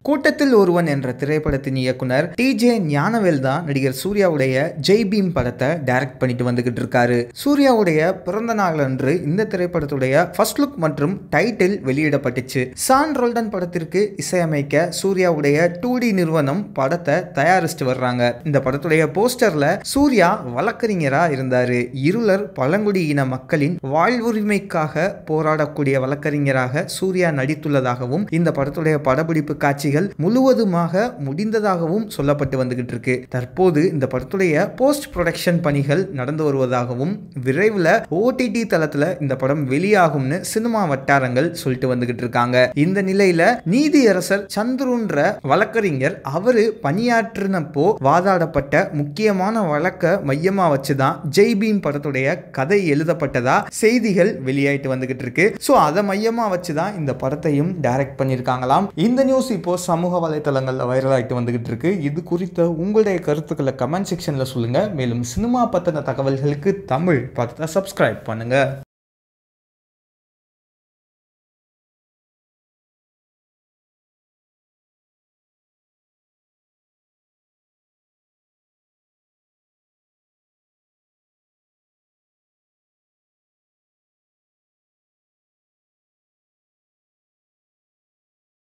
கூட்டத்தில் ஒருவன் என்ற திரைப்படத்தின் இயக்குனர் TJ ஞானவேல் தான் நடிகர் சூர்யாவுடைய ஜெய் பீம் படத்தை டைரக்ட் பண்ணிட்டு வந்துகிட்டு இருக்காரு. சூர்யாவுடைய பிறந்த நாள் அன்று இந்த திரைப்படத்துடைய ஃபர்ஸ்ட் லுக் மற்றும் டைட்டில் வெளியிடப்பட்டுச்சு. சான் ரோல்டன் படத்திற்கு இசையமைக்க சூர்யாவுடைய 2D நிறுவனம் படத்தை தயாரிச்சுட்டு வர்றாங்க. இந்த படத்துடைய போஸ்டர்ல சூர்யா வழக்கறிஞரா இருந்தாரு. இருளர் பழங்குடியின மக்களின் வாழ்வுரிமைக்காக போராடக்கூடிய வழக்கறிஞராக சூர்யா நடித்துள்ளதாகவும் இந்த படத்துடைய படப்பிடிப்பு காட்சி முழுவதுமாக முடிந்ததாகவும் சொல்லப்பட்டு வந்துகிட்டு இருக்கு. தற்போது இந்த படத்துடைய போஸ்ட் ப்ரொடக்ஷன் பணிகள் நடந்து வருவதாகவும் விரைவில் OTT தளத்துல இந்த படம் வெளியாகும்னு சினிமா வட்டாரங்கள் சொல்லிட்டு வந்துகிட்டு இருக்காங்க. இந்த நிலையில நீதியரசர் சந்துருன்ற வழக்கறிஞர் அவரு பணியாற்றினப்போ வாதாடப்பட்ட முக்கியமான வழக்க மையமா வச்சுதான் ஜெய் பீம் படத்துடைய கதை எழுதப்பட்டதா செய்திகள் வெளியாயிட்டு வந்துகிட்டு இருக்கு. சோ அதை மையமா வச்சுதான் இந்த படத்தையும் டைரக்ட் பண்ணிருக்காங்களாம். இந்த நியூஸ் இப்போ சமூக வலைத்தளங்களில் வைரல் ஆகிட்டு வந்துகிட்டு இருக்கு. இது குறித்த உங்களுடைய கருத்துக்களை கமெண்ட் செக்ஷன்ல சொல்லுங்க. மேலும் சினிமா பத்தின தகவல்களுக்கு தமிழ் பார்த்து சப்ஸ்கிரைப் பண்ணுங்க.